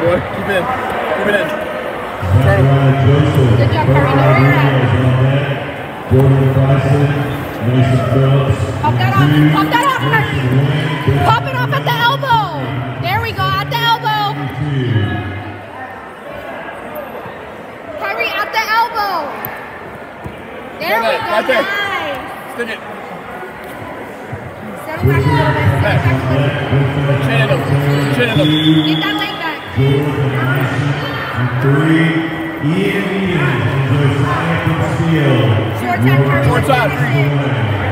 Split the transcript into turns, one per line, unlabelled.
boy. Keep it in. Keep it in.
Good job, Curry. Know where you're at.
Jordan Bryson, Mason Phillips.
Pop that off. Pop that off, Curry. Pop it off at the elbow. There we go. At the elbow. Curry, at the elbow. There we go.
Right there.
Nice.
Stick it.
Settle back a little bit. Settle back a little bit.
Chin it up. Chin it up.
Get that leg back.
Three. Ian Josiah Conceal.
Short time, Curry.
Short time.